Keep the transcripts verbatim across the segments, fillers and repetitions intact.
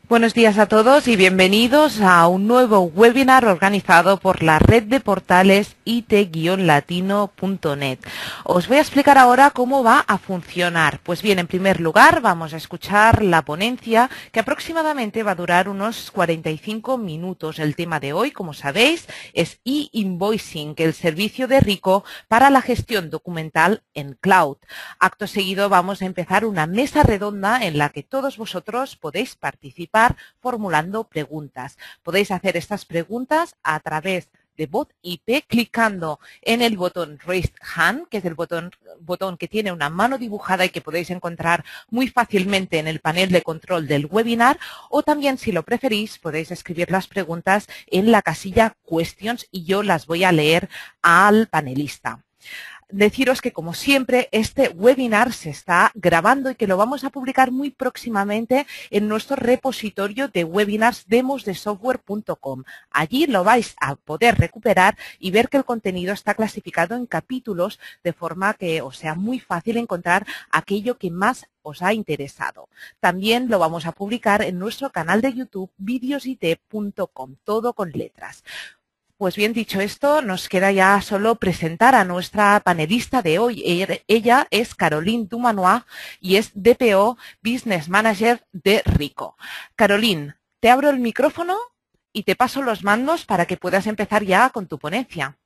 Buenos días a todos y bienvenidos a un nuevo webinar organizado por la red de portales I T latino punto net. Os voy a explicar ahora cómo va a funcionar. Pues bien, en primer lugar vamos a escuchar la ponencia que aproximadamente va a durar unos cuarenta y cinco minutos. El tema de hoy, como sabéis, es e-invoicing, el servicio de Rico para la gestión documental en cloud. Acto seguido vamos a empezar una mesa redonda en la que todos vosotros podéis participar formulando preguntas. Podéis hacer estas preguntas a través de voz I P clicando en el botón Raise Hand, que es el botón, botón que tiene una mano dibujada y que podéis encontrar muy fácilmente en el panel de control del webinar, o también, si lo preferís, podéis escribir las preguntas en la casilla Questions y yo las voy a leer al panelista. Deciros que, como siempre, este webinar se está grabando y que lo vamos a publicar muy próximamente en nuestro repositorio de webinars demos de software punto com. Allí lo vais a poder recuperar y ver que el contenido está clasificado en capítulos de forma que os sea muy fácil encontrar aquello que más os ha interesado. También lo vamos a publicar en nuestro canal de YouTube vídeos I T punto com, todo con letras. Pues bien, dicho esto, nos queda ya solo presentar a nuestra panelista de hoy. Ella es Caroline Dumanois y es D P O Business Manager de Rico. Caroline, te abro el micrófono y te paso los mandos para que puedas empezar ya con tu ponencia.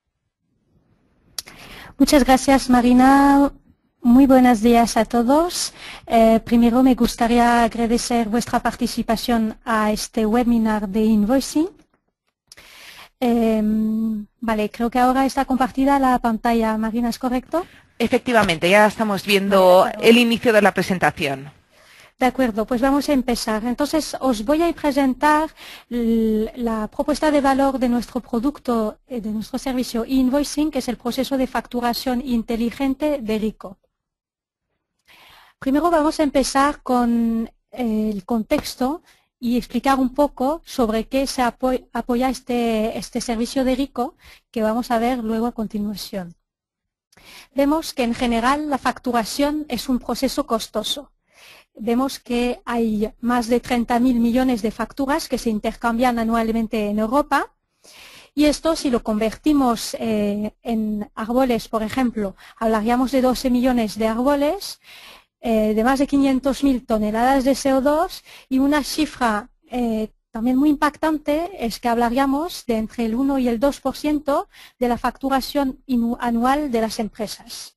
Muchas gracias, Marina. Muy buenos días a todos. Eh, primero me gustaría agradecer vuestra participación a este webinar de invoicing. Eh, vale, creo que ahora está compartida la pantalla. Marina, ¿es correcto? Efectivamente, ya estamos viendo vale, el inicio de la presentación. De acuerdo, pues vamos a empezar. Entonces, os voy a presentar la propuesta de valor de nuestro producto, de nuestro servicio e-invoicing, que es el proceso de facturación inteligente de Rico. Primero vamos a empezar con el contexto y explicar un poco sobre qué se apoya, apoya este, este servicio de Rico, que vamos a ver luego a continuación. Vemos que en general la facturación es un proceso costoso. Vemos que hay más de treinta mil millones de facturas que se intercambian anualmente en Europa. Y esto, si lo convertimos eh, en árboles, por ejemplo, hablaríamos de doce millones de árboles, Eh, de más de quinientas mil toneladas de C O dos, y una cifra eh, también muy impactante es que hablaríamos de entre el uno y el dos por ciento de la facturación anual de las empresas.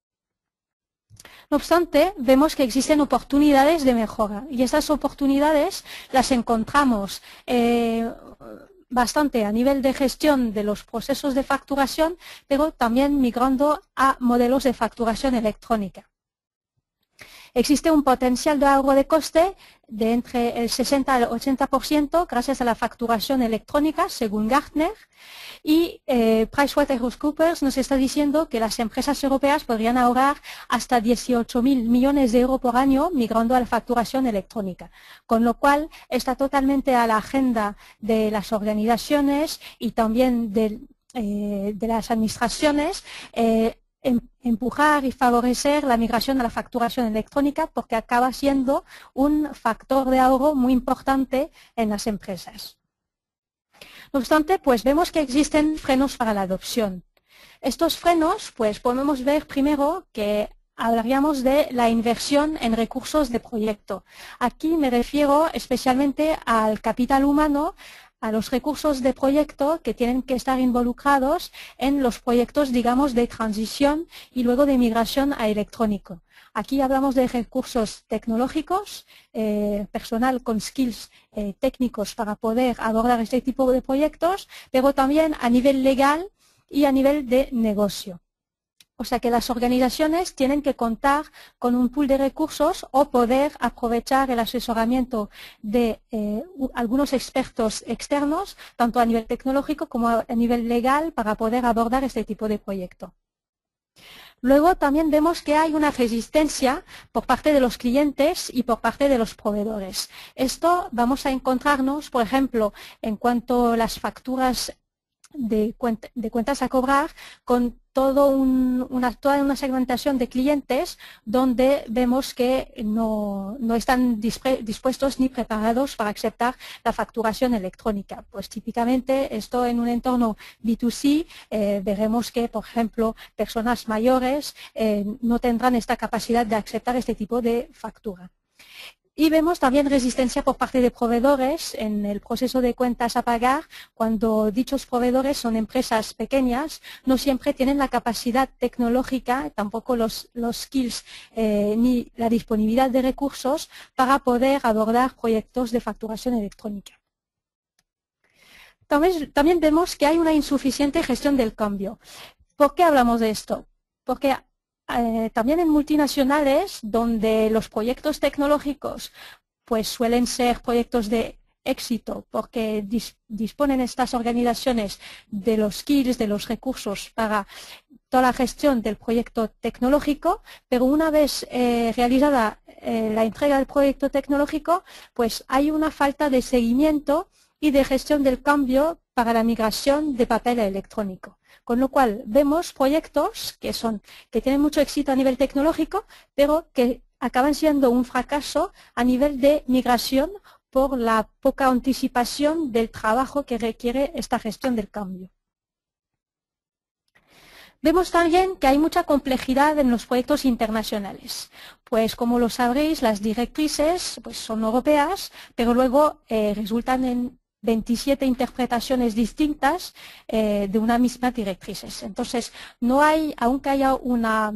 No obstante, vemos que existen oportunidades de mejora y estas oportunidades las encontramos eh, bastante a nivel de gestión de los procesos de facturación, pero también migrando a modelos de facturación electrónica. Existe un potencial de ahorro de coste de entre el sesenta al ochenta por ciento gracias a la facturación electrónica, según Gartner, y eh, PricewaterhouseCoopers nos está diciendo que las empresas europeas podrían ahorrar hasta dieciocho mil millones de euros por año migrando a la facturación electrónica, con lo cual está totalmente a la agenda de las organizaciones y también de, eh, de las administraciones, eh, empujar y favorecer la migración a la facturación electrónica porque acaba siendo un factor de ahorro muy importante en las empresas. No obstante, pues vemos que existen frenos para la adopción. Estos frenos, pues podemos ver primero que hablaríamos de la inversión en recursos de proyecto. Aquí me refiero especialmente al capital humano, a los recursos de proyecto que tienen que estar involucrados en los proyectos, digamos, de transición y luego de migración a electrónico. Aquí hablamos de recursos tecnológicos, eh, personal con skills eh, técnicos para poder abordar este tipo de proyectos, pero también a nivel legal y a nivel de negocio. O sea que las organizaciones tienen que contar con un pool de recursos o poder aprovechar el asesoramiento de eh, algunos expertos externos, tanto a nivel tecnológico como a nivel legal, para poder abordar este tipo de proyecto. Luego también vemos que hay una resistencia por parte de los clientes y por parte de los proveedores. Esto vamos a encontrarnos, por ejemplo, en cuanto a las facturas de, cuenta, de cuentas a cobrar con todo un, una, toda una segmentación de clientes donde vemos que no, no están dispuestos ni preparados para aceptar la facturación electrónica. Pues típicamente esto en un entorno B dos C eh, veremos que, por ejemplo, personas mayores eh, no tendrán esta capacidad de aceptar este tipo de factura. Y vemos también resistencia por parte de proveedores en el proceso de cuentas a pagar, cuando dichos proveedores son empresas pequeñas, no siempre tienen la capacidad tecnológica, tampoco los, los skills eh, ni la disponibilidad de recursos para poder abordar proyectos de facturación electrónica. También, también vemos que hay una insuficiente gestión del cambio. ¿Por qué hablamos de esto? Porque Eh, también en multinacionales, donde los proyectos tecnológicos pues suelen ser proyectos de éxito porque dis, disponen estas organizaciones de los skills, de los recursos para toda la gestión del proyecto tecnológico, pero una vez eh, realizada eh, la entrega del proyecto tecnológico, pues hay una falta de seguimiento y de gestión del cambio para la migración de papel a electrónico. Con lo cual vemos proyectos que, son, que tienen mucho éxito a nivel tecnológico, pero que acaban siendo un fracaso a nivel de migración por la poca anticipación del trabajo que requiere esta gestión del cambio. Vemos también que hay mucha complejidad en los proyectos internacionales. Pues como lo sabréis, las directrices pues, son europeas, pero luego eh, resultan en veintisiete interpretaciones distintas eh, de una misma directrices. Entonces, no hay, aunque haya una,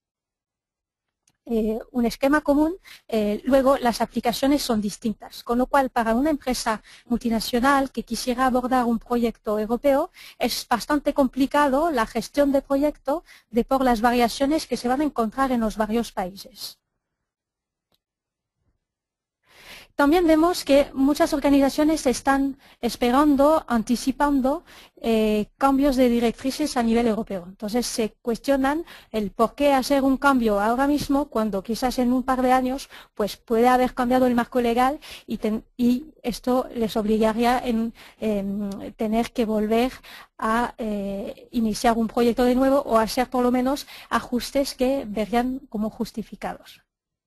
eh, un esquema común, eh, luego las aplicaciones son distintas. Con lo cual, para una empresa multinacional que quisiera abordar un proyecto europeo, es bastante complicado la gestión de proyecto de por las variaciones que se van a encontrar en los varios países. También vemos que muchas organizaciones están esperando, anticipando eh, cambios de directrices a nivel europeo. Entonces se cuestionan el por qué hacer un cambio ahora mismo cuando quizás en un par de años pues puede haber cambiado el marco legal y, ten, y esto les obligaría en, en tener que volver a eh, iniciar un proyecto de nuevo o hacer por lo menos ajustes que verían como justificados.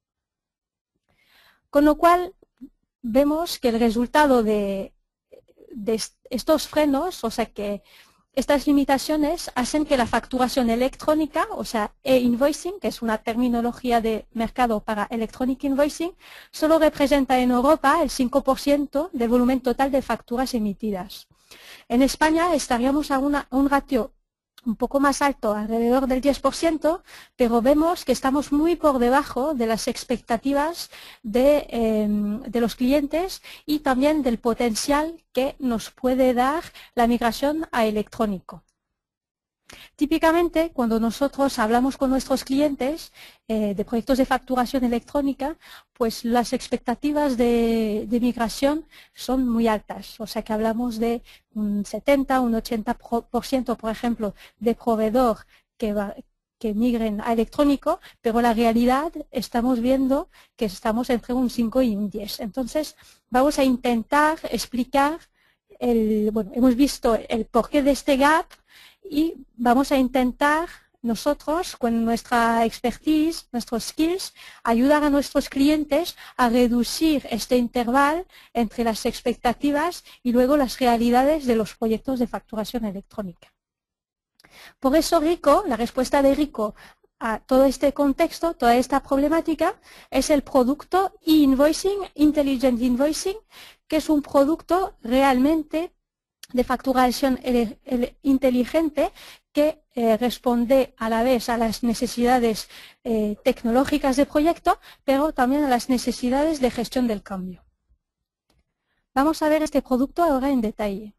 Con lo cual, vemos que el resultado de, de estos frenos, o sea que estas limitaciones hacen que la facturación electrónica, o sea, e-invoicing, que es una terminología de mercado para electronic invoicing, solo representa en Europa el cinco por ciento del volumen total de facturas emitidas. En España estaríamos a, una, a un ratio un poco más alto, alrededor del diez por ciento, pero vemos que estamos muy por debajo de las expectativas de, eh, de los clientes y también del potencial que nos puede dar la migración a electrónico. Típicamente, cuando nosotros hablamos con nuestros clientes eh, de proyectos de facturación electrónica, pues las expectativas de, de migración son muy altas. O sea que hablamos de un setenta, un ochenta por ciento, por ejemplo, de proveedor que, va, que migren a electrónico, pero la realidad estamos viendo que estamos entre un cinco y un diez. Entonces, vamos a intentar explicar, el, bueno, hemos visto el porqué de este gap, y vamos a intentar nosotros, con nuestra expertise, nuestros skills, ayudar a nuestros clientes a reducir este intervalo entre las expectativas y luego las realidades de los proyectos de facturación electrónica. Por eso RICO, la respuesta de RICO a todo este contexto, toda esta problemática, es el producto e-invoicing, Intelligent Invoicing, que es un producto realmente de facturación inteligente que eh, responde a la vez a las necesidades eh, tecnológicas del proyecto, pero también a las necesidades de gestión del cambio. Vamos a ver este producto ahora en detalle.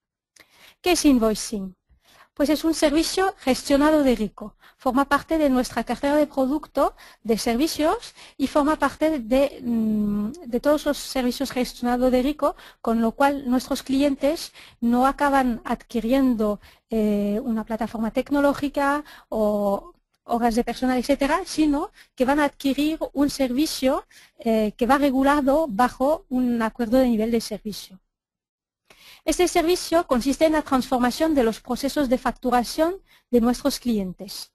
¿Qué es invoicing? Pues es un servicio gestionado de RICO. Forma parte de nuestra cartera de producto de servicios y forma parte de, de todos los servicios gestionados de RICO, con lo cual nuestros clientes no acaban adquiriendo eh, una plataforma tecnológica o horas de personal, etcétera, sino que van a adquirir un servicio eh, que va regulado bajo un acuerdo de nivel de servicio. Este servicio consiste en la transformación de los procesos de facturación de nuestros clientes.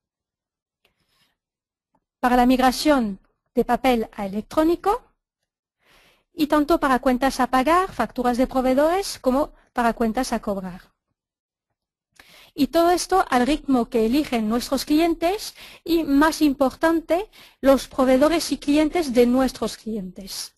Para la migración de papel a electrónico y tanto para cuentas a pagar, facturas de proveedores, como para cuentas a cobrar. Y todo esto al ritmo que eligen nuestros clientes y, más importante, los proveedores y clientes de nuestros clientes.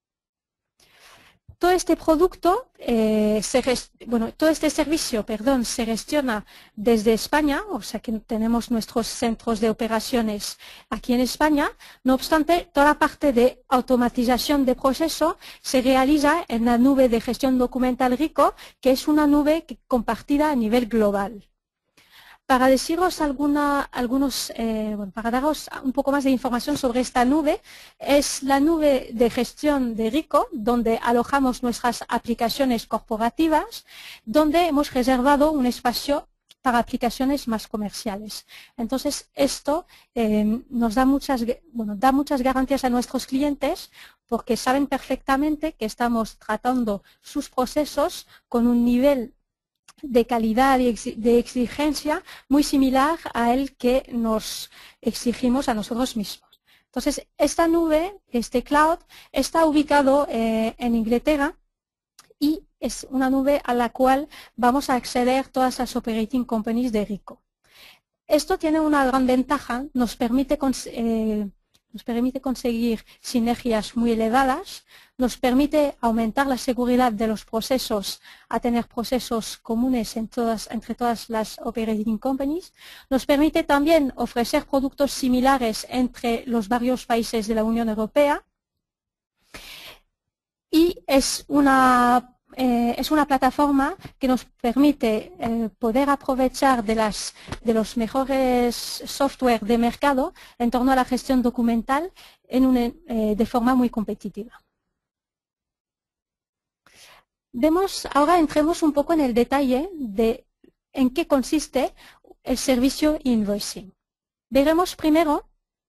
Todo este producto, eh, se bueno, todo este servicio, perdón, se gestiona desde España, o sea que tenemos nuestros centros de operaciones aquí en España. No obstante, toda la parte de automatización de proceso se realiza en la nube de gestión documental RICO, que es una nube compartida a nivel global. Para deciros alguna, algunos, eh, bueno, para daros un poco más de información sobre esta nube, es la nube de gestión de RICO, donde alojamos nuestras aplicaciones corporativas, donde hemos reservado un espacio para aplicaciones más comerciales. Entonces, esto eh, nos da muchas, bueno, da muchas garantías a nuestros clientes, porque saben perfectamente que estamos tratando sus procesos con un nivel de calidad y de exigencia muy similar al que nos exigimos a nosotros mismos. Entonces, esta nube, este cloud, está ubicado eh, en Inglaterra y es una nube a la cual vamos a acceder todas las operating companies de RICO. Esto tiene una gran ventaja, nos permite eh, nos permite conseguir sinergias muy elevadas, nos permite aumentar la seguridad de los procesos a tener procesos comunes en todas, entre todas las operating companies, nos permite también ofrecer productos similares entre los varios países de la Unión Europea y es una Eh, es una plataforma que nos permite eh, poder aprovechar de, las, de los mejores software de mercado en torno a la gestión documental en una, eh, de forma muy competitiva. Vemos, ahora entremos un poco en el detalle de en qué consiste el servicio invoicing. Veremos primero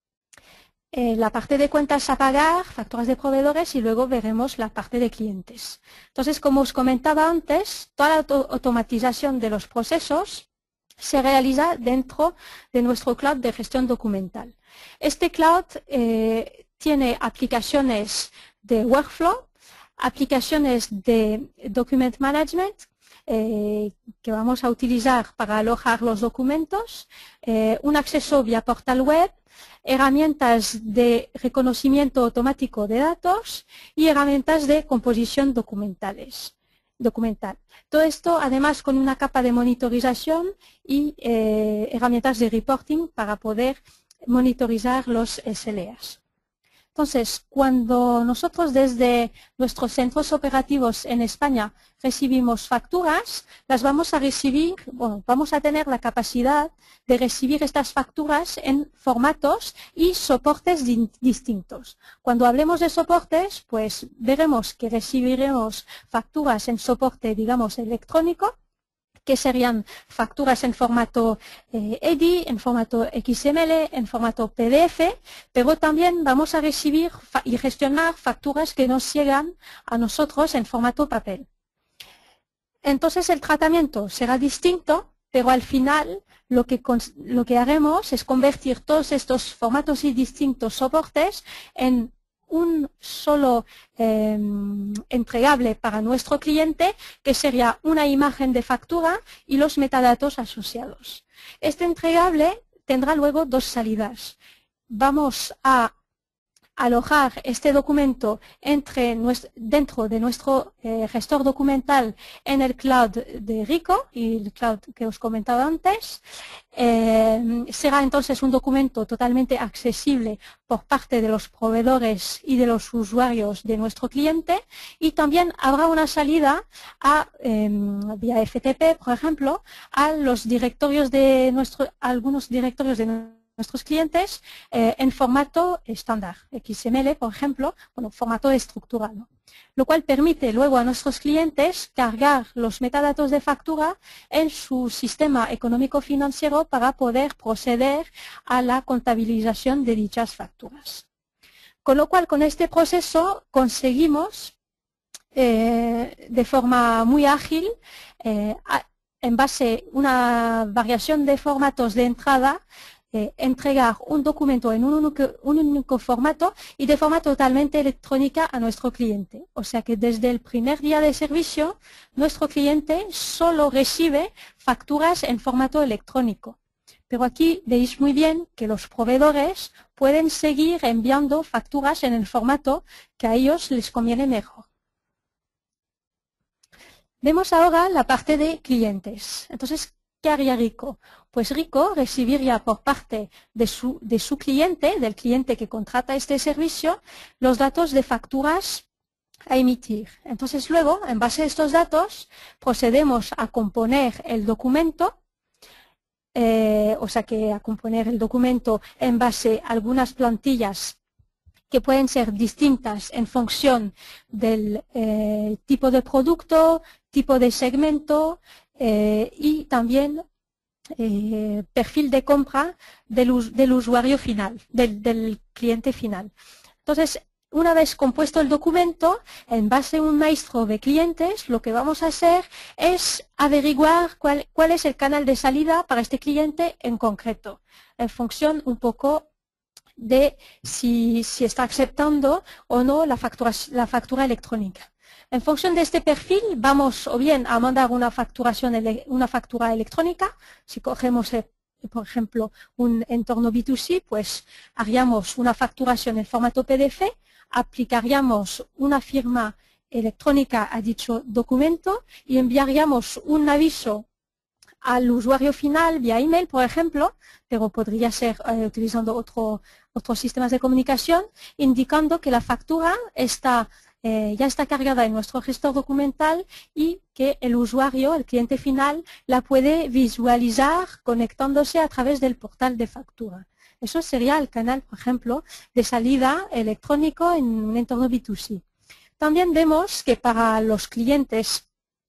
Eh, la parte de cuentas a pagar, facturas de proveedores y luego veremos la parte de clientes. Entonces, como os comentaba antes, toda la auto automatización de los procesos se realiza dentro de nuestro cloud de gestión documental. Este cloud eh, tiene aplicaciones de workflow, aplicaciones de document management, Eh, que vamos a utilizar para alojar los documentos, eh, un acceso vía portal web, herramientas de reconocimiento automático de datos y herramientas de composición documentales, documental. Todo esto además con una capa de monitorización y eh, herramientas de reporting para poder monitorizar los S L As. Entonces, cuando nosotros desde nuestros centros operativos en España recibimos facturas, las vamos a recibir, bueno, vamos a tener la capacidad de recibir estas facturas en formatos y soportes distintos. Cuando hablemos de soportes, pues veremos que recibiremos facturas en soporte, digamos, electrónico, que serían facturas en formato eh, E D I, en formato X M L, en formato P D F, pero también vamos a recibir y gestionar facturas que nos llegan a nosotros en formato papel. Entonces el tratamiento será distinto, pero al final lo que, lo que haremos es convertir todos estos formatos y distintos soportes en un solo eh, entregable para nuestro cliente, que sería una imagen de factura y los metadatos asociados. Este entregable tendrá luego dos salidas. Vamos a alojar este documento entre nuestro, dentro de nuestro eh, gestor documental en el cloud de RICO y el cloud que os comentaba antes. Eh, será entonces un documento totalmente accesible por parte de los proveedores y de los usuarios de nuestro cliente, y también habrá una salida a, eh, vía F T P, por ejemplo, a los directorios de nuestro, a algunos directorios de nuestro nuestros clientes eh, en formato estándar, X M L, por ejemplo, bueno, formato estructurado, lo cual permite luego a nuestros clientes cargar los metadatos de factura en su sistema económico-financiero para poder proceder a la contabilización de dichas facturas. Con lo cual, con este proceso conseguimos eh, de forma muy ágil, eh, en base a una variación de formatos de entrada, eh, entregar un documento en un único, un único formato y de forma totalmente electrónica a nuestro cliente. O sea que desde el primer día de servicio, nuestro cliente solo recibe facturas en formato electrónico. Pero aquí veis muy bien que los proveedores pueden seguir enviando facturas en el formato que a ellos les conviene mejor. Vemos ahora la parte de clientes. Entonces, ¿qué haría Rico? Pues Rico recibiría por parte de su, de su cliente, del cliente que contrata este servicio, los datos de facturas a emitir. Entonces luego, en base a estos datos, procedemos a componer el documento, eh, o sea que a componer el documento en base a algunas plantillas que pueden ser distintas en función del eh, tipo de producto, tipo de segmento eh, y también eh, perfil de compra del, del usuario final, del, del cliente final. Entonces, una vez compuesto el documento, en base a un maestro de clientes, lo que vamos a hacer es averiguar cuál, cuál es el canal de salida para este cliente en concreto, en función un poco de si, si está aceptando o no la factura, la factura electrónica. En función de este perfil, vamos o bien a mandar una, facturación, una factura electrónica. Si cogemos, por ejemplo, un entorno B dos C, pues haríamos una facturación en formato P D F, aplicaríamos una firma electrónica a dicho documento y enviaríamos un aviso al usuario final vía email, por ejemplo, pero podría ser eh, utilizando otro, otros sistemas de comunicación, indicando que la factura está, eh, ya está cargada en nuestro gestor documental y que el usuario, el cliente final, la puede visualizar conectándose a través del portal de factura. Eso sería el canal, por ejemplo, de salida electrónico en un entorno B dos C. También vemos que para los clientes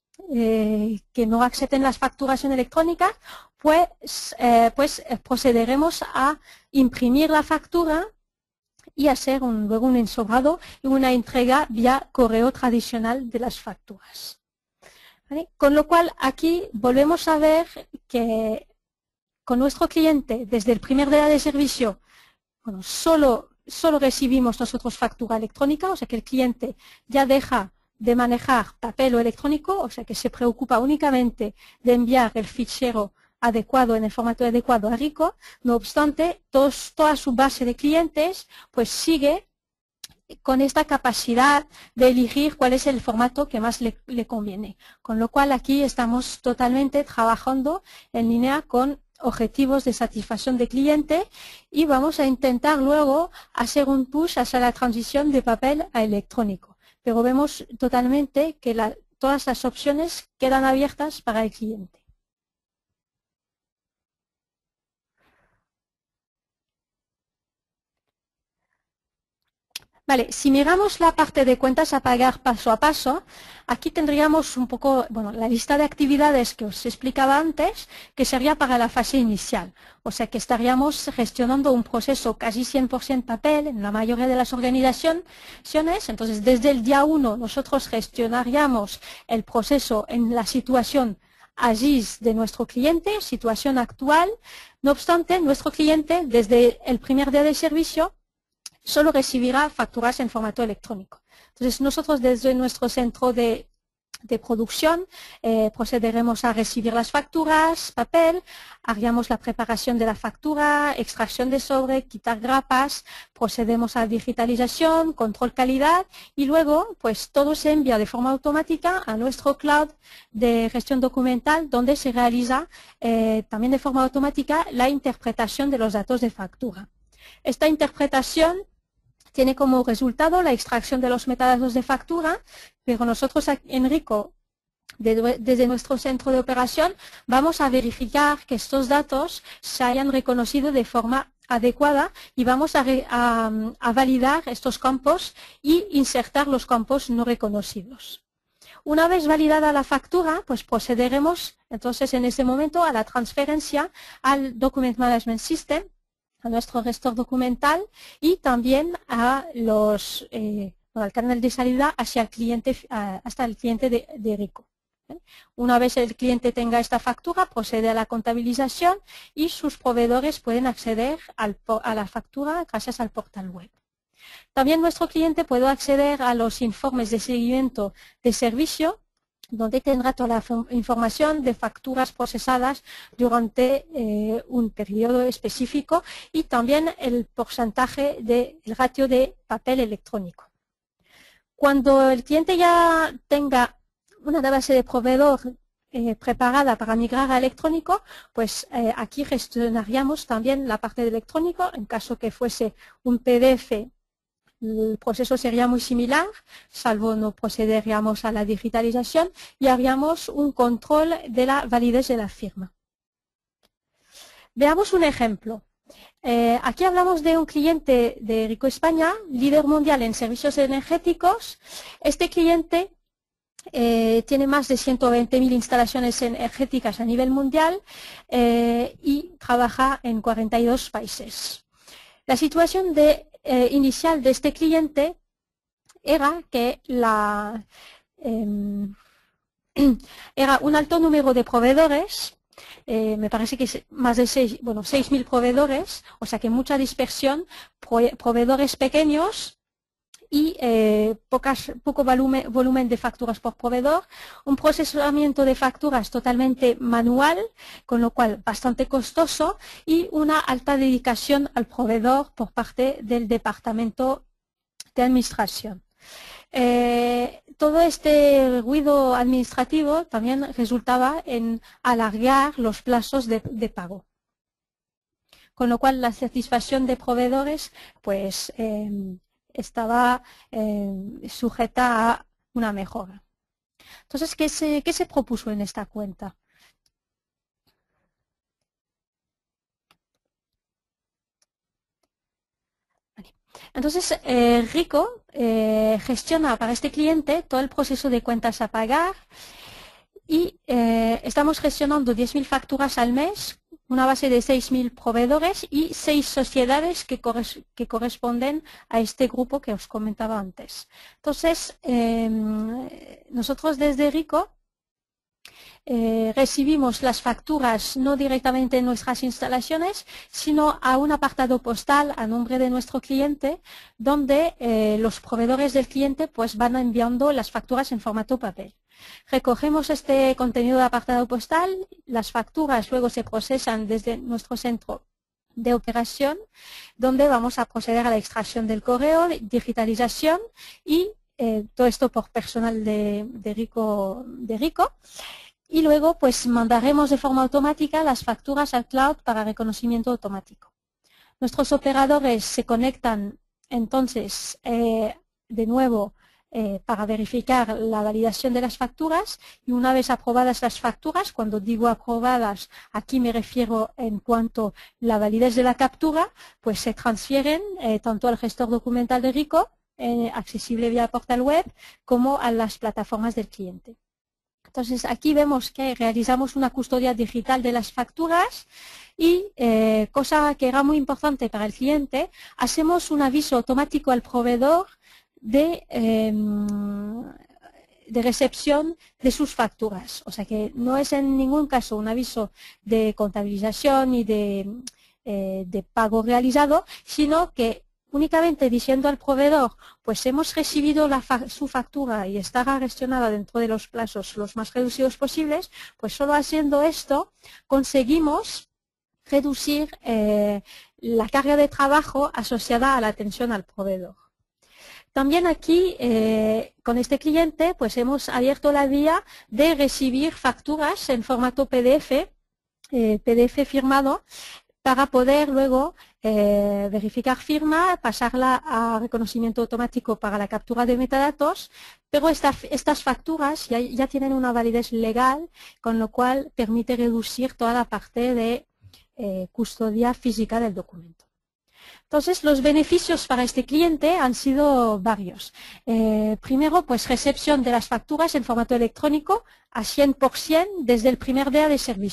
Eh, que no acepten las facturaciones electrónicas, pues, eh, pues eh, procederemos a imprimir la factura y hacer un, luego un ensobrado y una entrega vía correo tradicional de las facturas. ¿Vale? Con lo cual, aquí volvemos a ver que con nuestro cliente, desde el primer día de servicio, bueno, solo, solo recibimos nosotros factura electrónica, o sea que el cliente ya deja de manejar papel o electrónico, o sea que se preocupa únicamente de enviar el fichero adecuado en el formato adecuado a Rico. No obstante, todos, toda su base de clientes pues sigue con esta capacidad de elegir cuál es el formato que más le, le conviene. Con lo cual aquí estamos totalmente trabajando en línea con objetivos de satisfacción de cliente y vamos a intentar luego hacer un push hacia la transición de papel a electrónico. Pero vemos totalmente que la, todas las opciones quedan abiertas para el cliente. Vale, si miramos la parte de cuentas a pagar paso a paso, aquí tendríamos un poco, bueno, la lista de actividades que os explicaba antes, que sería para la fase inicial. O sea que estaríamos gestionando un proceso casi cien por ciento papel en la mayoría de las organizaciones. Entonces, desde el día uno nosotros gestionaríamos el proceso en la situación ASIS de nuestro cliente, situación actual. No obstante, nuestro cliente, desde el primer día de servicio, solo recibirá facturas en formato electrónico. Entonces, nosotros desde nuestro centro de, de producción eh, procederemos a recibir las facturas, papel, haríamos la preparación de la factura, extracción de sobre, quitar grapas, procedemos a digitalización, control calidad y luego pues todo se envía de forma automática a nuestro cloud de gestión documental donde se realiza eh, también de forma automática la interpretación de los datos de factura. Esta interpretación tiene como resultado la extracción de los metadatos de factura, pero nosotros en Rico, desde nuestro centro de operación, vamos a verificar que estos datos se hayan reconocido de forma adecuada y vamos a, a, a validar estos campos y insertar los campos no reconocidos. Una vez validada la factura, pues procederemos entonces en ese momento a la transferencia al Document Management System, a nuestro gestor documental y también a los, eh, bueno, el canal de salida hacia el cliente, hasta el cliente de, de Rico. Una vez el cliente tenga esta factura, procede a la contabilización y sus proveedores pueden acceder al, a la factura gracias al portal web. También nuestro cliente puede acceder a los informes de seguimiento de servicio, donde tendrá toda la información de facturas procesadas durante eh, un periodo específico y también el porcentaje del ratio de papel electrónico. Cuando el cliente ya tenga una base de proveedor eh, preparada para migrar a electrónico, pues eh, aquí gestionaríamos también la parte de electrónico. En caso que fuese un P D F, el proceso sería muy similar, salvo no procederíamos a la digitalización y haríamos un control de la validez de la firma. Veamos un ejemplo. Eh, aquí hablamos de un cliente de Rico España, líder mundial en servicios energéticos. Este cliente Eh, tiene más de ciento veinte mil instalaciones energéticas a nivel mundial eh, y trabaja en cuarenta y dos países. La situación de, eh, inicial de este cliente era que la, eh, era un alto número de proveedores, eh, me parece que es más de seis, bueno, seis mil proveedores, o sea que mucha dispersión, pro, proveedores pequeños, y eh, pocas, poco volumen, volumen de facturas por proveedor, un procesamiento de facturas totalmente manual, con lo cual bastante costoso, y una alta dedicación al proveedor por parte del departamento de administración. Eh, todo este ruido administrativo también resultaba en alargar los plazos de, de pago. Con lo cual la satisfacción de proveedores, pues, eh, estaba eh, sujeta a una mejora. Entonces, ¿qué se, qué se propuso en esta cuenta? Vale. Entonces, eh, Rico eh, gestiona para este cliente todo el proceso de cuentas a pagar y eh, estamos gestionando diez mil facturas al mes, una base de seis mil proveedores y seis sociedades que, corres que corresponden a este grupo que os comentaba antes. Entonces, eh, nosotros desde Rico eh, recibimos las facturas no directamente en nuestras instalaciones, sino a un apartado postal a nombre de nuestro cliente, donde eh, los proveedores del cliente pues, van enviando las facturas en formato papel. Recogemos este contenido de apartado postal, las facturas luego se procesan desde nuestro centro de operación, donde vamos a proceder a la extracción del correo, digitalización y eh, todo esto por personal de, de, Rico, de Rico. Y luego pues mandaremos de forma automática las facturas al cloud para reconocimiento automático. Nuestros operadores se conectan entonces eh, de nuevo Eh, para verificar la validación de las facturas y una vez aprobadas las facturas, cuando digo aprobadas, aquí me refiero en cuanto a la validez de la captura, pues se transfieren eh, tanto al gestor documental de Rico, eh, accesible vía portal web, como a las plataformas del cliente. Entonces aquí vemos que realizamos una custodia digital de las facturas y, eh, cosa que era muy importante para el cliente, hacemos un aviso automático al proveedor De, eh, de recepción de sus facturas. O sea que no es en ningún caso un aviso de contabilización y de, eh, de pago realizado, sino que únicamente diciendo al proveedor, pues hemos recibido la fa su factura y estará gestionada dentro de los plazos los más reducidos posibles, pues solo haciendo esto conseguimos reducir eh, la carga de trabajo asociada a la atención al proveedor. También aquí, eh, con este cliente, pues hemos abierto la vía de recibir facturas en formato P D F, eh, P D F firmado, para poder luego eh, verificar firma, pasarla a reconocimiento automático para la captura de metadatos, pero esta, estas facturas ya, ya tienen una validez legal, con lo cual permite reducir toda la parte de eh, custodia física del documento. Entonces, los beneficios para este cliente han sido varios. Eh, primero, pues recepción de las facturas en formato electrónico a cien por cien desde el primer día de servicio.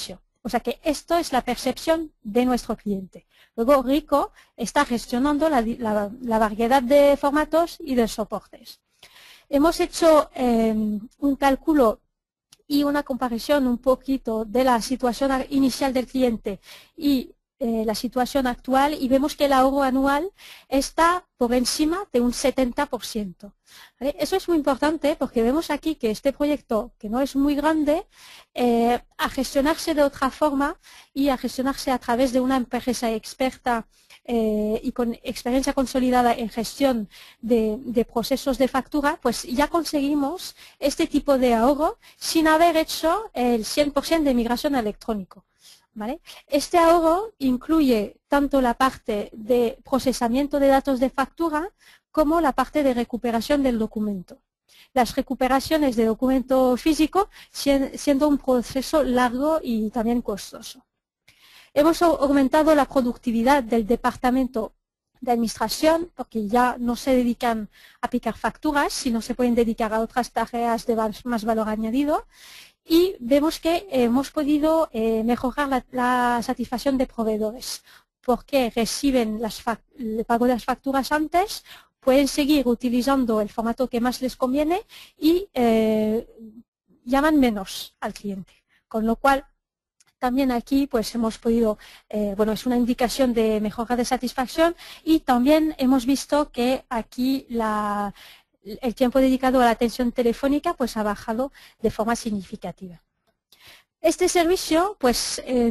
O sea que esto es la percepción de nuestro cliente. Luego Ricoh está gestionando la, la, la variedad de formatos y de soportes. Hemos hecho eh, un cálculo y una comparación un poquito de la situación inicial del cliente y eh, la situación actual, y vemos que el ahorro anual está por encima de un setenta por ciento. ¿Vale? Eso es muy importante porque vemos aquí que este proyecto, que no es muy grande, eh, a gestionarse de otra forma y a gestionarse a través de una empresa experta eh, y con experiencia consolidada en gestión de, de procesos de factura, pues ya conseguimos este tipo de ahorro sin haber hecho el cien por ciento de migración electrónico. ¿Vale? Este ahorro incluye tanto la parte de procesamiento de datos de factura como la parte de recuperación del documento. Las recuperaciones de documento físico siendo un proceso largo y también costoso. Hemos aumentado la productividad del departamento de administración porque ya no se dedican a picar facturas, sino se pueden dedicar a otras tareas de más valor añadido. Y vemos que hemos podido eh, mejorar la, la satisfacción de proveedores porque reciben las el pago de las facturas antes, pueden seguir utilizando el formato que más les conviene y eh, llaman menos al cliente. Con lo cual, también aquí pues hemos podido, eh, bueno, es una indicación de mejora de satisfacción y también hemos visto que aquí la... el tiempo dedicado a la atención telefónica pues ha bajado de forma significativa. Este servicio pues eh,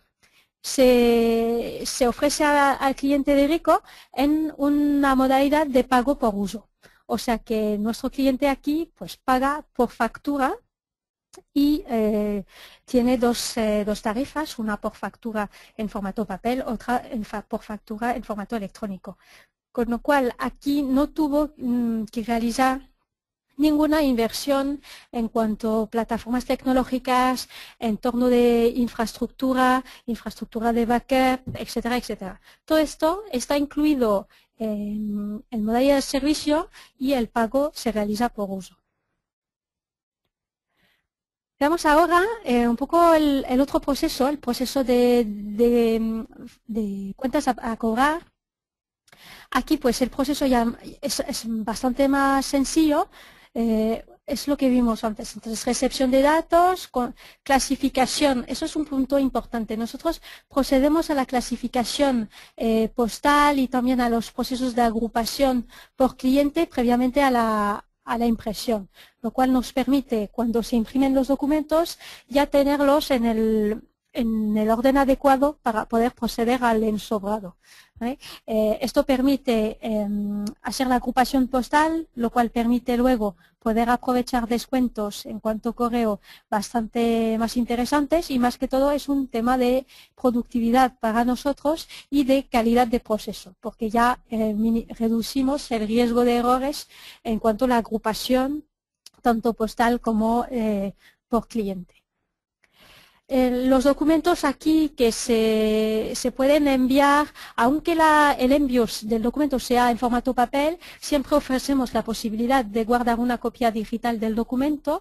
se, se ofrece a, al cliente de Ricoh en una modalidad de pago por uso. O sea que nuestro cliente aquí pues paga por factura y eh, tiene dos, eh, dos tarifas, una por factura en formato papel, otra en fa por factura en formato electrónico. Con lo cual, aquí no tuvo mmm, que realizar ninguna inversión en cuanto a plataformas tecnológicas, entorno de infraestructura, infraestructura de backup, etcétera, etcétera. Todo esto está incluido en, en modalidad de servicio y el pago se realiza por uso. Veamos ahora eh, un poco el, el otro proceso, el proceso de, de, de cuentas a, a cobrar. Aquí pues el proceso ya es, es bastante más sencillo, eh, es lo que vimos antes, entonces recepción de datos, con clasificación, eso es un punto importante. Nosotros procedemos a la clasificación eh, postal y también a los procesos de agrupación por cliente previamente a la, a la impresión, lo cual nos permite cuando se imprimen los documentos ya tenerlos en el en el orden adecuado para poder proceder al ensobrado. ¿Vale? Eh, esto permite eh, hacer la agrupación postal, lo cual permite luego poder aprovechar descuentos en cuanto a correo bastante más interesantes y más que todo es un tema de productividad para nosotros y de calidad de proceso, porque ya eh, reducimos el riesgo de errores en cuanto a la agrupación tanto postal como eh, por cliente. Eh, los documentos aquí que se, se pueden enviar, aunque la, el envío del documento sea en formato papel, siempre ofrecemos la posibilidad de guardar una copia digital del documento.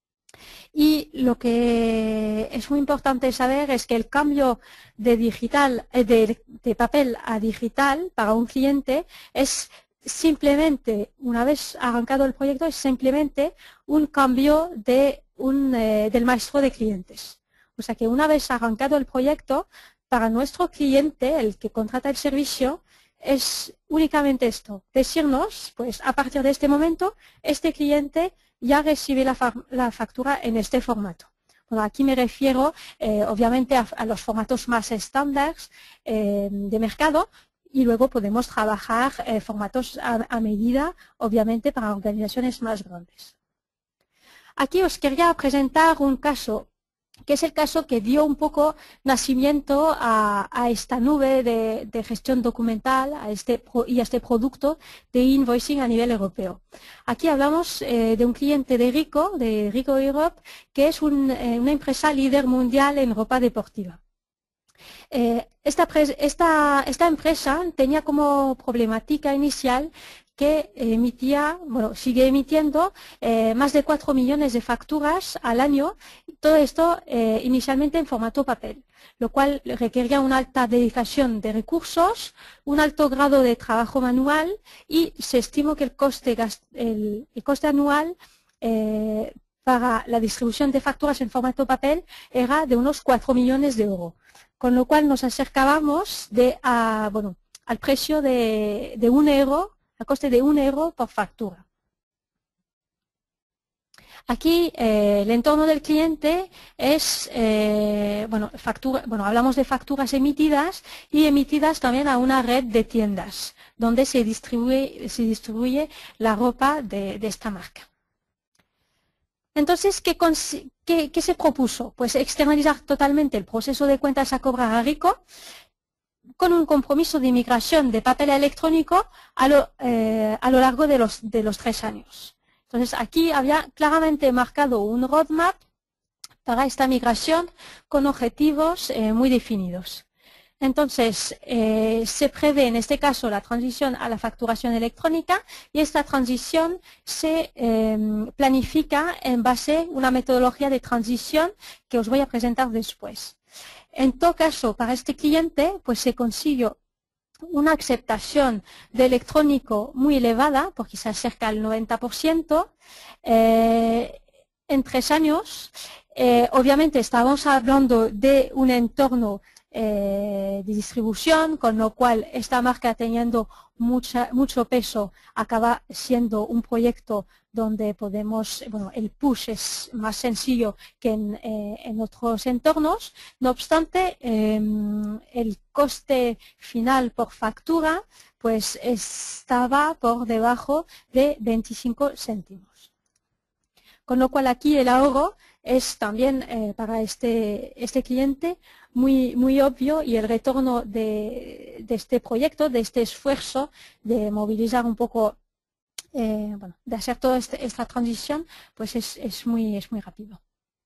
Y lo que es muy importante saber es que el cambio de, digital, de, de papel a digital para un cliente es simplemente, una vez arrancado el proyecto, es simplemente un cambio de un, eh, del maestro de clientes. O sea que una vez arrancado el proyecto, para nuestro cliente, el que contrata el servicio, es únicamente esto, decirnos, pues a partir de este momento, este cliente ya recibe la, fa la factura en este formato. Bueno, aquí me refiero eh, obviamente a, a los formatos más estándar eh, de mercado y luego podemos trabajar eh, formatos a, a medida, obviamente para organizaciones más grandes. Aquí os quería presentar un caso que es el caso que dio un poco nacimiento a, a esta nube de, de gestión documental a este, y a este producto de invoicing a nivel europeo. Aquí hablamos eh, de un cliente de Ricoh, de Ricoh Europe, que es un, eh, una empresa líder mundial en ropa deportiva. Eh, esta, esta, esta empresa tenía como problemática inicial que emitía, bueno, sigue emitiendo eh, más de cuatro millones de facturas al año, todo esto eh, inicialmente en formato papel, lo cual requería una alta dedicación de recursos, un alto grado de trabajo manual y se estimó que el coste, el, el coste anual eh, para la distribución de facturas en formato papel era de unos cuatro millones de euros, con lo cual nos acercábamos de, a, bueno, al precio de, de un euro, al coste de un euro por factura. Aquí eh, el entorno del cliente es, eh, bueno, factura, bueno, hablamos de facturas emitidas y emitidas también a una red de tiendas donde se distribuye, se distribuye la ropa de, de esta marca. Entonces, ¿qué, qué, ¿qué se propuso? Pues externalizar totalmente el proceso de cuentas a cobrar a Rico con un compromiso de migración de papel electrónico a lo, eh, a lo largo de los, de los tres años. Entonces, aquí había claramente marcado un roadmap para esta migración con objetivos eh, muy definidos. Entonces, eh, se prevé en este caso la transición a la facturación electrónica y esta transición se eh, planifica en base a una metodología de transición que os voy a presentar después. En todo caso, para este cliente, pues se consiguió una aceptación de electrónico muy elevada, porque se acerca al noventa por ciento, eh, en tres años. Eh, obviamente estamos hablando de un entorno eh, de distribución, con lo cual esta marca teniendo mucha, mucho peso acaba siendo un proyecto donde podemos, bueno, el push es más sencillo que en, eh, en otros entornos. No obstante, eh, el coste final por factura pues estaba por debajo de veinticinco céntimos. Con lo cual aquí el ahorro es también eh, para este, este cliente muy, muy obvio y el retorno de, de este proyecto, de este esfuerzo de movilizar un poco, eh, bueno, de hacer toda este, esta transición, pues es, es, muy, es muy rápido.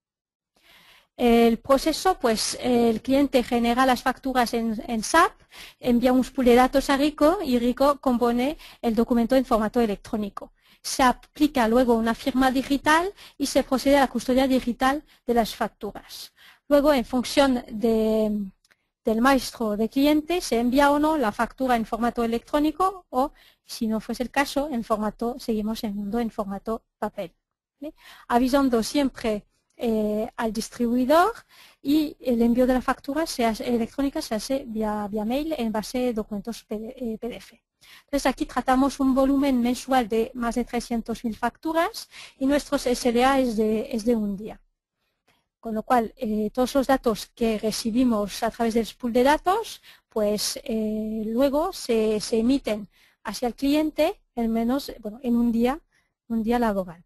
El proceso, pues el cliente genera las facturas en, en S A P, envía un pool de datos a Rico y Rico compone el documento en formato electrónico. Se aplica luego una firma digital y se procede a la custodia digital de las facturas. Luego, en función de, del maestro de cliente, se envía o no la factura en formato electrónico o, si no fuese el caso, en formato, seguimos enviando en formato papel, ¿sí? Avisando siempre eh, al distribuidor y el envío de la factura se hace, electrónica se hace vía, vía mail en base a documentos P D F. Entonces aquí tratamos un volumen mensual de más de trescientas mil facturas y nuestros S L A es de, es de un día. Con lo cual, eh, todos los datos que recibimos a través del pool de datos, pues eh, luego se, se emiten hacia el cliente en menos, bueno, en un día, un día laboral.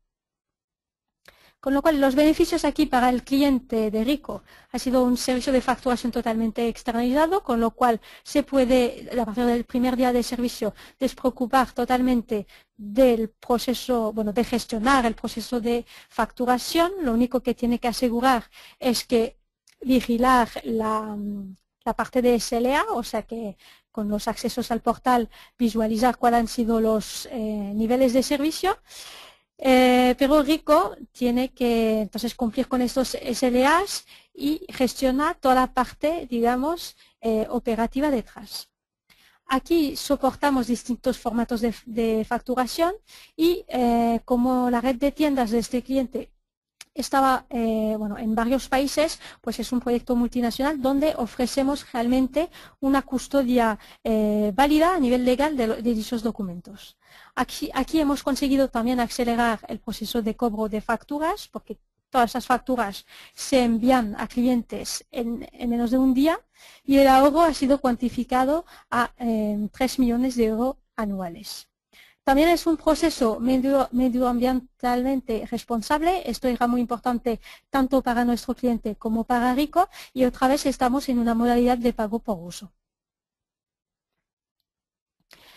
Con lo cual, los beneficios aquí para el cliente de Rico ha sido un servicio de facturación totalmente externalizado, con lo cual se puede, a partir del primer día de servicio, despreocupar totalmente del proceso, bueno, de gestionar el proceso de facturación. Lo único que tiene que asegurar es que vigilar la, la parte de S L A, o sea que con los accesos al portal visualizar cuáles han sido los eh, niveles de servicio. Eh, pero Rico tiene que entonces cumplir con estos S L As y gestionar toda la parte, digamos, eh, operativa detrás. Aquí soportamos distintos formatos de, de facturación y eh, como la red de tiendas de este cliente estaba eh, bueno, en varios países, pues es un proyecto multinacional donde ofrecemos realmente una custodia eh, válida a nivel legal de, de dichos documentos. Aquí, aquí hemos conseguido también acelerar el proceso de cobro de facturas, porque todas esas facturas se envían a clientes en, en menos de un día y el ahorro ha sido cuantificado a eh, tres millones de euros anuales. También es un proceso medio, medioambientalmente responsable, esto era muy importante tanto para nuestro cliente como para Rico y otra vez estamos en una modalidad de pago por uso.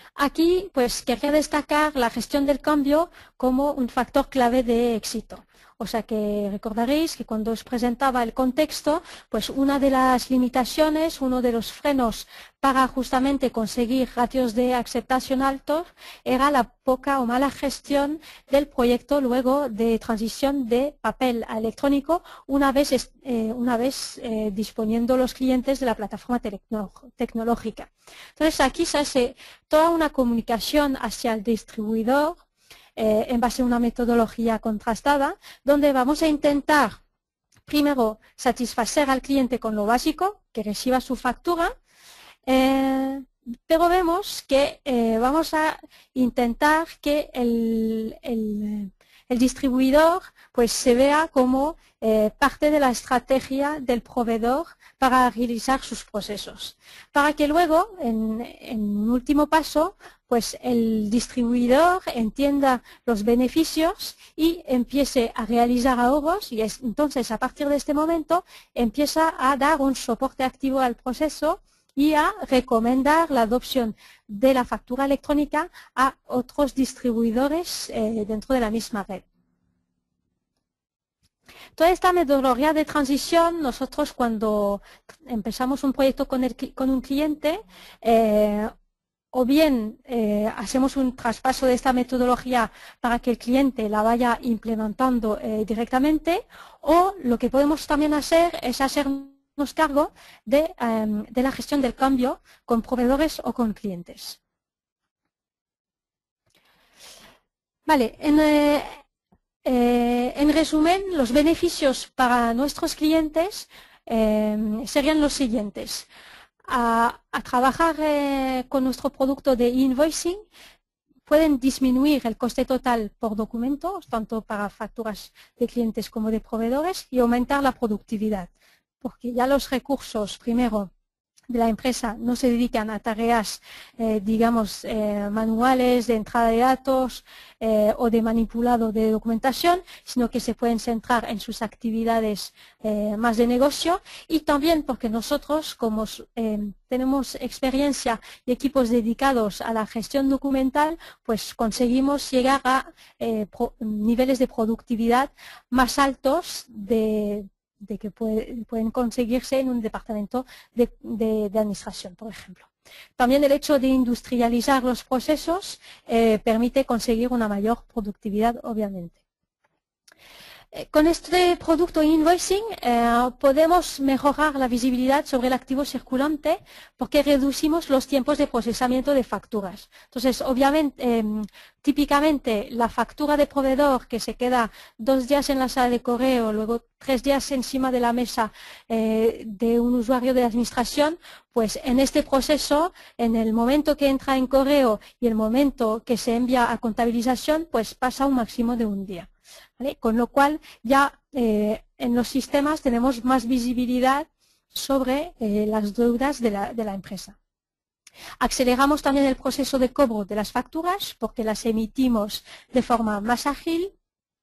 Aquí pues quería destacar la gestión del cambio como un factor clave de éxito. O sea que recordaréis que cuando os presentaba el contexto, pues una de las limitaciones, uno de los frenos para justamente conseguir ratios de aceptación altos era la poca o mala gestión del proyecto luego de transición de papel a electrónico una vez, eh, una vez eh, disponiendo los clientes de la plataforma tecno tecnológica. Entonces aquí se hace toda una comunicación hacia el distribuidor eh, en base a una metodología contrastada, donde vamos a intentar primero satisfacer al cliente con lo básico, que reciba su factura, eh, pero vemos que eh, vamos a intentar que el, el, el distribuidor pues se vea como eh, parte de la estrategia del proveedor para realizar sus procesos. Para que luego, en, en un último paso, pues el distribuidor entienda los beneficios y empiece a realizar ahorros y es, entonces a partir de este momento empieza a dar un soporte activo al proceso y a recomendar la adopción de la factura electrónica a otros distribuidores eh, dentro de la misma red. Toda esta metodología de transición, nosotros cuando empezamos un proyecto con, el, con un cliente, eh, o bien eh, hacemos un traspaso de esta metodología para que el cliente la vaya implementando eh, directamente, o lo que podemos también hacer es hacernos cargo de, um, de la gestión del cambio con proveedores o con clientes. Vale, en, eh, eh, en resumen, los beneficios para nuestros clientes eh, serían los siguientes. A, a trabajar eh, con nuestro producto de invoicing, pueden disminuir el coste total por documentos, tanto para facturas de clientes como de proveedores, y aumentar la productividad, porque ya los recursos, primero, de la empresa no se dedican a tareas, eh, digamos, eh, manuales de entrada de datos eh, o de manipulado de documentación, sino que se pueden centrar en sus actividades eh, más de negocio, y también porque nosotros, como eh, tenemos experiencia y equipos dedicados a la gestión documental, pues conseguimos llegar a eh, pro, niveles de productividad más altos de de que puede, pueden conseguirse en un departamento de, de, de administración, por ejemplo. También el hecho de industrializar los procesos eh, permite conseguir una mayor productividad, obviamente. Eh, con este producto invoicing eh, podemos mejorar la visibilidad sobre el activo circulante porque reducimos los tiempos de procesamiento de facturas. Entonces, obviamente, eh, típicamente la factura de proveedor que se queda dos días en la sala de correo, luego tres días encima de la mesa eh, de un usuario de administración, pues en este proceso, en el momento que entra en correo y el momento que se envía a contabilización, pues pasa un máximo de un día. ¿Vale? Con lo cual ya eh, en los sistemas tenemos más visibilidad sobre eh, las deudas de la, de la empresa. Aceleramos también el proceso de cobro de las facturas porque las emitimos de forma más ágil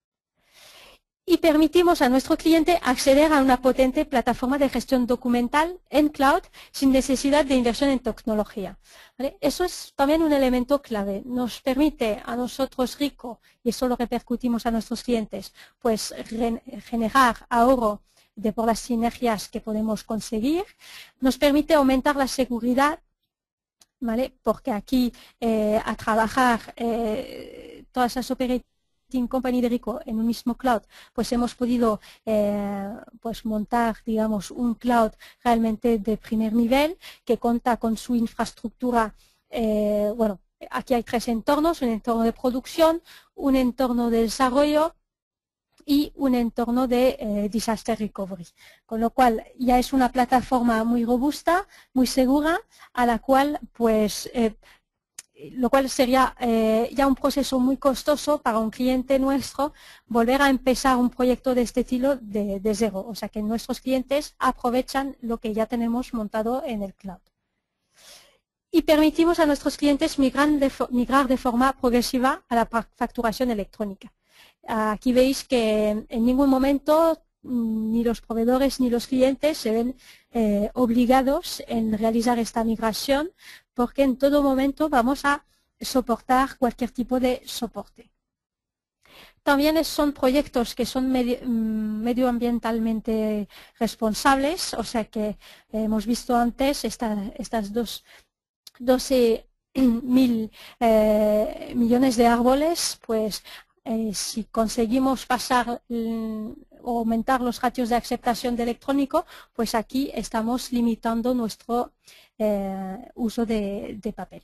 y permitimos a nuestro cliente acceder a una potente plataforma de gestión documental en cloud sin necesidad de inversión en tecnología. ¿Vale? Eso es también un elemento clave. Nos permite a nosotros, Rico, y eso lo repercutimos a nuestros clientes, pues generar ahorro de por las sinergias que podemos conseguir. Nos permite aumentar la seguridad, ¿vale? Porque aquí eh, a trabajar eh, todas las operaciones Company de Rico en un mismo cloud, pues hemos podido eh, pues montar, digamos, un cloud realmente de primer nivel que cuenta con su infraestructura. Eh, bueno, aquí hay tres entornos: un entorno de producción, un entorno de desarrollo y un entorno de eh, disaster recovery, con lo cual ya es una plataforma muy robusta, muy segura, a la cual pues eh, lo cual sería eh, ya un proceso muy costoso para un cliente nuestro volver a empezar un proyecto de este estilo de, de cero. O sea que nuestros clientes aprovechan lo que ya tenemos montado en el cloud. Y permitimos a nuestros clientes migrar de, migrar de forma progresiva a la facturación electrónica. Aquí veis que en ningún momento ni los proveedores ni los clientes se ven eh, obligados en realizar esta migración, porque en todo momento vamos a soportar cualquier tipo de soporte. También son proyectos que son medio, medioambientalmente responsables, o sea que hemos visto antes esta, estas dos, doce mil eh, millones de árboles, pues eh, si conseguimos pasar o aumentar los ratios de aceptación de electrónico, pues aquí estamos limitando nuestro eh, uso de, de papel.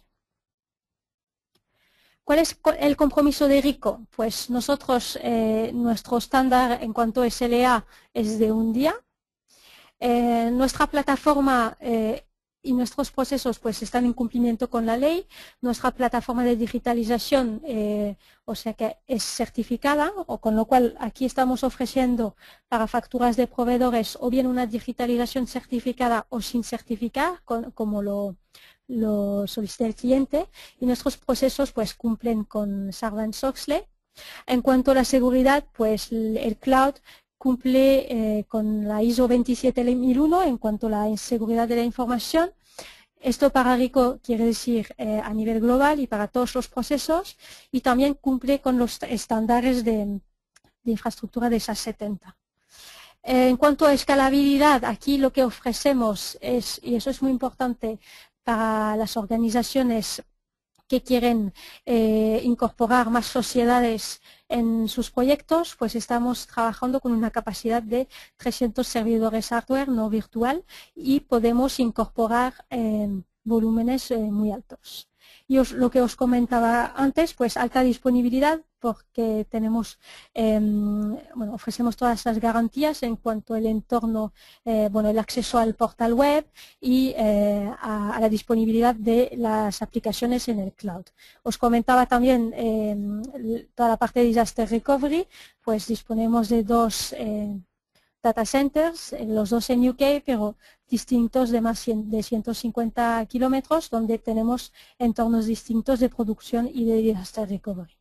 ¿Cuál es el compromiso de RICO? Pues nosotros, eh, nuestro estándar en cuanto a S L A es de un día. Eh, nuestra plataforma eh, y nuestros procesos pues están en cumplimiento con la ley. Nuestra plataforma de digitalización, eh, o sea que es certificada, o con lo cual aquí estamos ofreciendo para facturas de proveedores o bien una digitalización certificada o sin certificar, con, como lo, lo solicita el cliente, y nuestros procesos pues cumplen con Sarbanes-Oxley. En cuanto a la seguridad, pues el, el cloud cumple eh, con la I S O veintisiete mil uno en cuanto a la seguridad de la información. Esto para RICO quiere decir eh, a nivel global y para todos los procesos, y también cumple con los estándares de, de infraestructura de esas setenta. Eh, en cuanto a escalabilidad, aquí lo que ofrecemos es, y eso es muy importante para las organizaciones que quieren eh, incorporar más sociedades en sus proyectos, pues estamos trabajando con una capacidad de trescientos servidores hardware no virtual y podemos incorporar eh, volúmenes eh, muy altos. Y os, lo que os comentaba antes, pues alta disponibilidad, porque tenemos, eh, bueno, ofrecemos todas las garantías en cuanto al entorno, eh, bueno, el acceso al portal web y eh, a, a la disponibilidad de las aplicaciones en el cloud. Os comentaba también eh, toda la parte de disaster recovery, pues disponemos de dos eh, data centers, los dos en U K, pero distintos de más de ciento cincuenta kilómetros, donde tenemos entornos distintos de producción y de disaster recovery.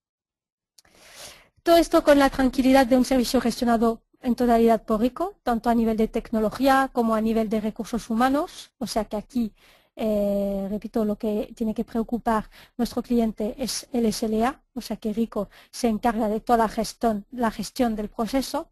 Todo esto con la tranquilidad de un servicio gestionado en totalidad por RICO, tanto a nivel de tecnología como a nivel de recursos humanos, o sea que aquí, eh, repito, lo que tiene que preocupar nuestro cliente es el S L A, o sea que RICO se encarga de toda la gestión, la gestión del proceso.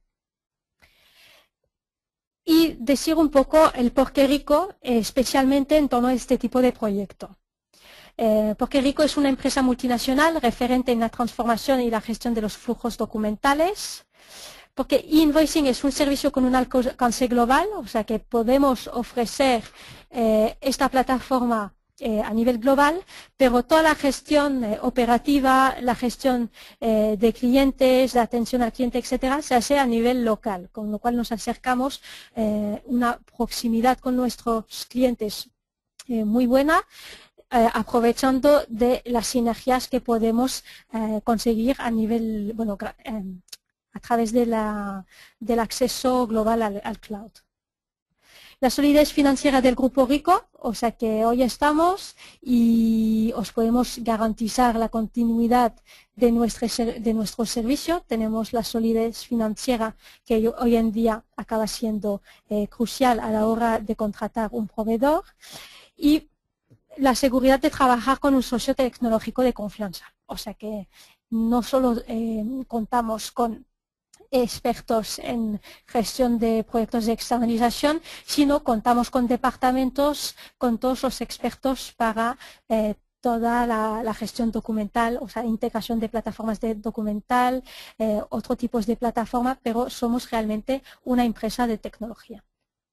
Y decir un poco el por qué RICO, eh, especialmente en torno a este tipo de proyecto. Eh, porque RICO es una empresa multinacional referente en la transformación y la gestión de los flujos documentales, porque e-invoicing es un servicio con un alcance global, o sea que podemos ofrecer eh, esta plataforma eh, a nivel global, pero toda la gestión eh, operativa, la gestión eh, de clientes, la atención al cliente, etcétera, se hace a nivel local, con lo cual nos acercamos eh, una proximidad con nuestros clientes eh, muy buena, Eh, aprovechando de las sinergias que podemos eh, conseguir a nivel, bueno, eh, a través de la, del acceso global al, al cloud. La solidez financiera del Grupo RICO, o sea que hoy estamos y os podemos garantizar la continuidad de nuestro, de nuestro servicio. Tenemos la solidez financiera que hoy en día acaba siendo eh, crucial a la hora de contratar un proveedor, y la seguridad de trabajar con un socio tecnológico de confianza. O sea que no solo eh, contamos con expertos en gestión de proyectos de externalización, sino contamos con departamentos, con todos los expertos para eh, toda la, la gestión documental, o sea, integración de plataformas de documental, eh, otros tipos de plataforma, pero somos realmente una empresa de tecnología.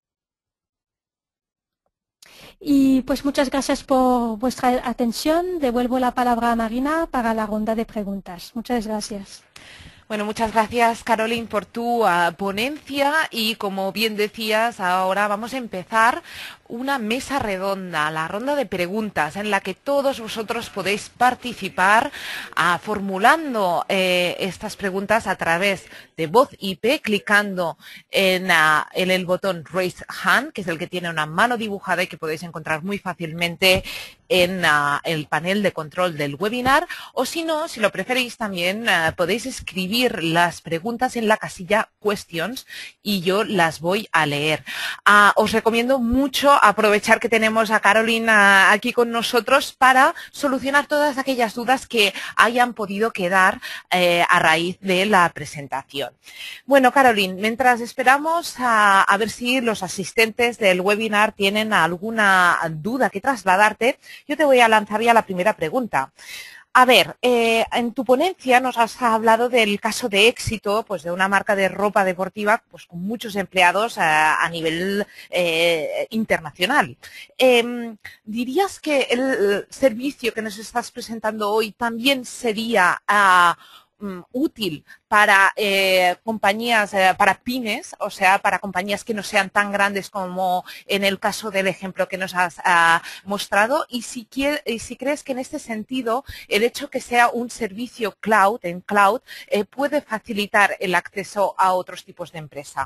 Y pues muchas gracias por vuestra atención. Devuelvo la palabra a Marina para la ronda de preguntas. Muchas gracias. Bueno, muchas gracias, Caroline, por tu uh, ponencia, y como bien decías, ahora vamos a empezar una mesa redonda, la ronda de preguntas, en la que todos vosotros podéis participar uh, formulando eh, estas preguntas a través de voz I P, clicando en, uh, en el botón Raise Hand, que es el que tiene una mano dibujada y que podéis encontrar muy fácilmente en uh, el panel de control del webinar, o si no, si lo preferís también uh, podéis escribir las preguntas en la casilla Questions y yo las voy a leer. Uh, os recomiendo mucho aprovechar que tenemos a Carolina aquí con nosotros para solucionar todas aquellas dudas que hayan podido quedar eh, a raíz de la presentación. Bueno, Carolina, mientras esperamos a, a ver si los asistentes del webinar tienen alguna duda que trasladarte, yo te voy a lanzar ya la primera pregunta. A ver, eh, en tu ponencia nos has hablado del caso de éxito pues, de una marca de ropa deportiva pues, con muchos empleados a, a nivel eh, internacional. Eh, ¿Dirías que el servicio que nos estás presentando hoy también sería uh, um, útil para eh, compañías, eh, para pymes, o sea, para compañías que no sean tan grandes como en el caso del ejemplo que nos has uh, mostrado? Y si, quiere, y si crees que en este sentido el hecho que sea un servicio cloud, en cloud, eh, puede facilitar el acceso a otros tipos de empresa.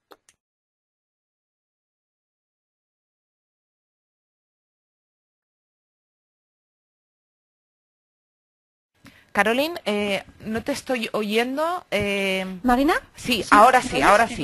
Caroline, eh, no te estoy oyendo. Eh... ¿Marina? Sí, sí, ahora sí, ahora sí.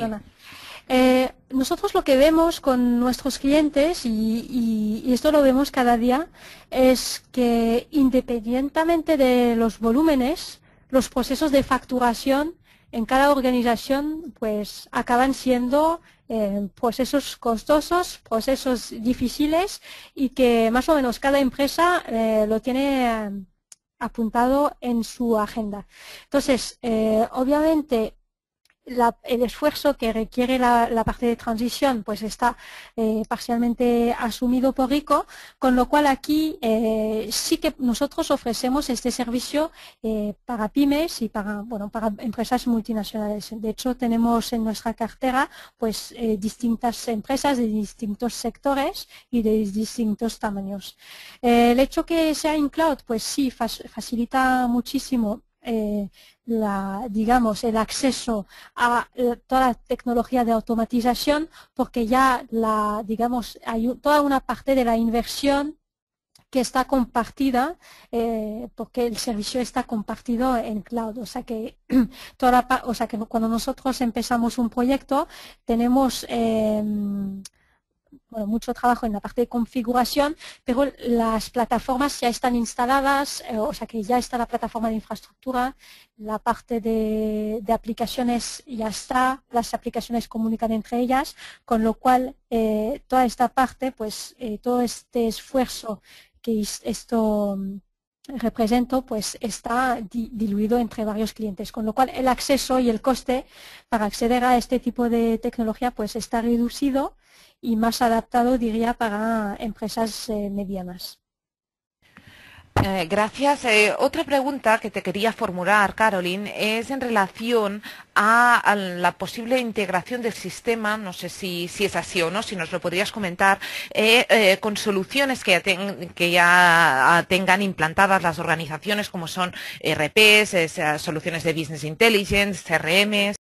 Eh, nosotros lo que vemos con nuestros clientes, y, y, y esto lo vemos cada día, es que independientemente de los volúmenes, los procesos de facturación en cada organización pues acaban siendo eh, procesos costosos, procesos difíciles y que más o menos cada empresa eh, lo tiene eh, apuntado en su agenda. Entonces, eh, obviamente, La, el esfuerzo que requiere la, la parte de transición pues está eh, parcialmente asumido por Ricoh, con lo cual aquí eh, sí que nosotros ofrecemos este servicio eh, para pymes y para, bueno, para empresas multinacionales. De hecho, tenemos en nuestra cartera pues eh, distintas empresas de distintos sectores y de distintos tamaños. Eh, el hecho que sea en cloud pues sí facilita muchísimo Eh, la, digamos, el acceso a eh, toda la tecnología de automatización, porque ya la, digamos, hay toda una parte de la inversión que está compartida, eh, porque el servicio está compartido en cloud. O sea que toda la, o sea que cuando nosotros empezamos un proyecto tenemos eh, Bueno, mucho trabajo en la parte de configuración, pero las plataformas ya están instaladas, eh, o sea que ya está la plataforma de infraestructura, la parte de, de aplicaciones ya está, las aplicaciones comunican entre ellas, con lo cual eh, toda esta parte, pues eh, todo este esfuerzo que esto represento, pues está di diluido entre varios clientes, con lo cual el acceso y el coste para acceder a este tipo de tecnología pues está reducido y más adaptado, diría, para empresas eh, medianas. Eh, gracias. Eh, otra pregunta que te quería formular, Caroline, es en relación a, a la posible integración del sistema, no sé si, si es así o no, si nos lo podrías comentar, eh, eh, con soluciones que ya, ten, que ya tengan implantadas las organizaciones, como son E R Ps, es, soluciones de Business Intelligence, C R Ms,